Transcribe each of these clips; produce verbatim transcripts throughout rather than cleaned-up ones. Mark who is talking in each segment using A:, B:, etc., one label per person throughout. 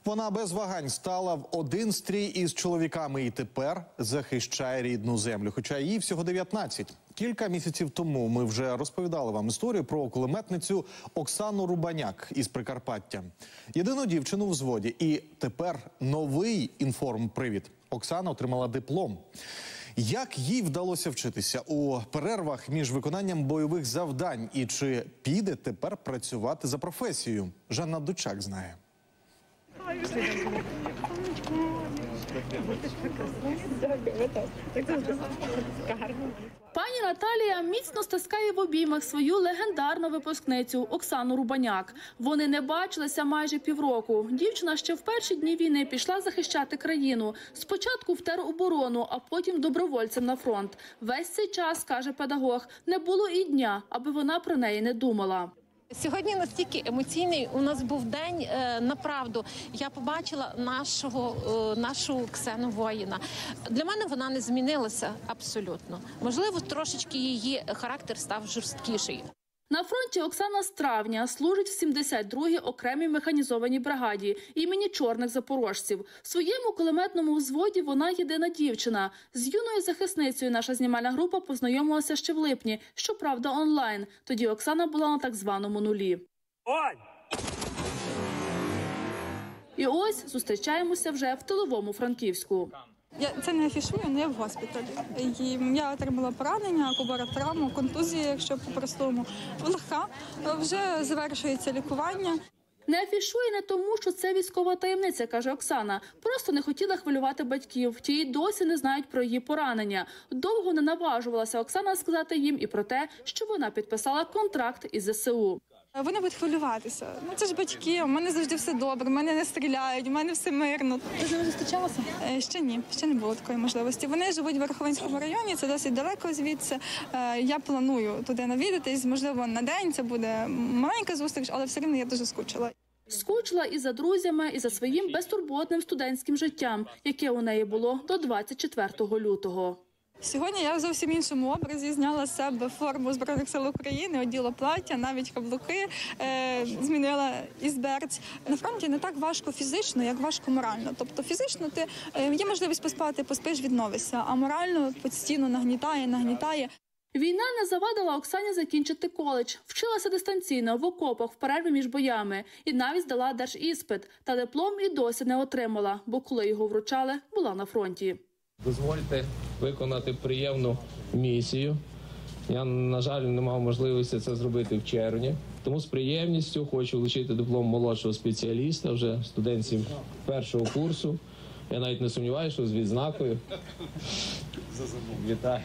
A: Вона без вагань стала в один стрій із чоловіками і тепер захищає рідну землю. Хоча їй всього дев'ятнадцять. Кілька місяців тому ми вже розповідали вам історію про кулеметницю Оксану Рубаняк із Прикарпаття. Єдину дівчину в взводі. І тепер новий інформпривід. Оксана отримала диплом. Як їй вдалося вчитися у перервах між виконанням бойових завдань? І чи піде тепер працювати за професією? Жанна Дучак знає.
B: Пані Наталія міцно стискає в обіймах свою легендарну випускницю Оксану Рубаняк. Вони не бачилися майже півроку. Дівчина ще в перші дні війни пішла захищати країну. Спочатку в тероборону, а потім добровольцем на фронт. Весь цей час, каже педагог, не було і дня, аби вона про неї не думала.
C: Сьогодні настільки емоційний у нас був день, направду. Я побачила нашого, нашу Ксену воїна. Для мене вона не змінилася абсолютно. Можливо, трошечки її характер став жорсткіший.
B: На фронті Оксана з травня служить в сімдесят другій окремій механізованій бригаді імені Чорних запорожців. В своєму кулеметному взводі вона єдина дівчина. З юною захисницею наша знімальна група познайомилася ще в липні, щоправда онлайн. Тоді Оксана була на так званому нулі.
D: Ой!
B: І ось зустрічаємося вже в тиловому Франківську.
E: Я це не афішую, не в госпіталі. І я отримала поранення, кубара травму, контузію, якщо по-простому. Легка, вже завершується лікування.
B: Не афішує не тому, що це військова таємниця, каже Оксана. Просто не хотіла хвилювати батьків. Ті й досі не знають про її поранення. Довго не наважувалася Оксана сказати їм і про те, що вона підписала контракт із зе се у.
E: Вони будуть хвилюватися. Ну це ж батьки, у мене завжди все добре, в мене не стріляють, у мене все мирно.
B: Ви з ними зустрічалися?
E: Ще ні, ще не було такої можливості. Вони живуть в Верховинському районі, це досить далеко звідси. Я планую туди навідатись, можливо, на день, це буде маленька зустріч, але все рівно я дуже скучила.
B: Скучила і за друзями, і за своїм безтурботним студентським життям, яке у неї було до двадцять четвертого лютого.
E: Сьогодні я в зовсім іншому образі зняла з себе форму Збройних сил України, оділа плаття, навіть каблуки, е, змінила із берць. На фронті не так важко фізично, як важко морально. Тобто фізично ти е, є можливість поспати, поспиш, відновишся, а морально постійно нагнітає, нагнітає.
B: Війна не завадила Оксані закінчити коледж. Вчилася дистанційно, в окопах, в перерві між боями. І навіть здала держіспит. Та диплом і досі не отримала, бо коли його вручали, була на фронті.
F: Дозвольте виконати приємну місію. Я, на жаль, не мав можливості це зробити в червні. Тому з приємністю хочу вручити диплом молодшого спеціаліста, вже студентів першого курсу. Я навіть не сумніваюся, що з відзнакою. Вітаю.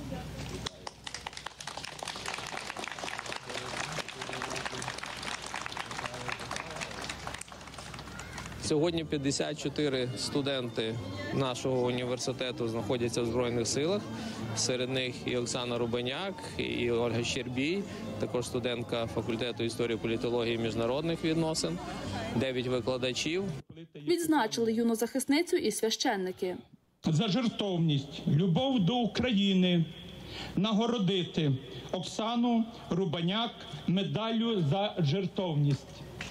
F: Сьогодні п'ятдесят чотири студенти нашого університету знаходяться в Збройних силах. Серед них і Оксана Рубаняк, і Ольга Щербій, також студентка факультету історії, політології і міжнародних відносин, дев'ять викладачів.
B: Відзначили юну захисницю і священники.
G: За жертовність, любов до України нагородити Оксану Рубаняк медаллю за жертовність.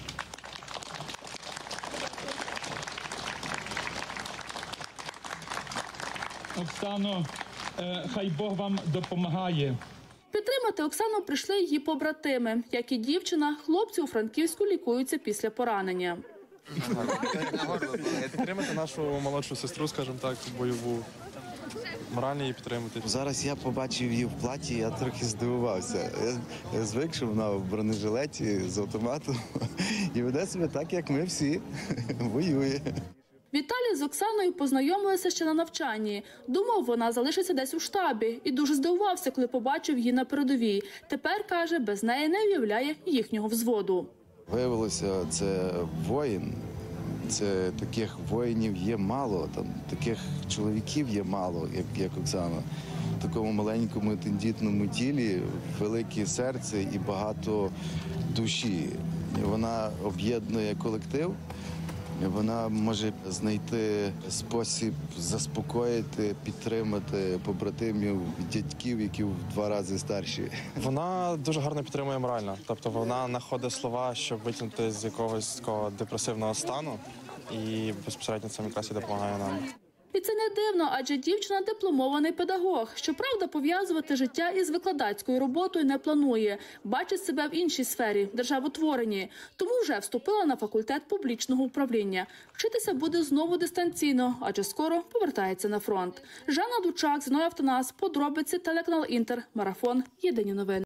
G: Оксано, хай Бог вам допомагає.
B: Підтримати Оксану прийшли її побратими. Як і дівчина, хлопці у Франківську лікуються після поранення.
H: Підтримати нашу молодшу сестру, скажімо так, бойову. Морально її підтримати.
I: Зараз я побачив її в платі, я трохи здивувався. Я, я звик, що вона в бронежилеті з автоматом і веде себе так, як ми всі, воює.
B: Віталій з Оксаною познайомилися ще на навчанні. Думав, вона залишиться десь у штабі. І дуже здивувався, коли побачив її на передовій. Тепер, каже, без неї не уявляє їхнього взводу.
I: Виявилося, це воїн. Це таких воїнів є мало, там таких чоловіків є мало, як, як Оксана. В такому маленькому тендітному тілі велике серце і багато душі. Вона об'єднує колектив. Вона може знайти спосіб заспокоїти, підтримати побратимів, дядьків, які в два рази старші.
H: Вона дуже гарно підтримує морально. Тобто вона знаходить слова, щоб витягнути з якогось такого депресивного стану. і безпосередньо це якраз і допомагає нам.
B: І це не дивно, адже дівчина – дипломований педагог. Щоправда, пов'язувати життя із викладацькою роботою не планує. Бачить себе в іншій сфері – державотворенні. Тому вже вступила на факультет публічного управління. Вчитися буде знову дистанційно, адже скоро повертається на фронт. Жанна Дучак, Зіновій Автонас, подробиці, телеканал Інтер, Марафон, Єдині новини.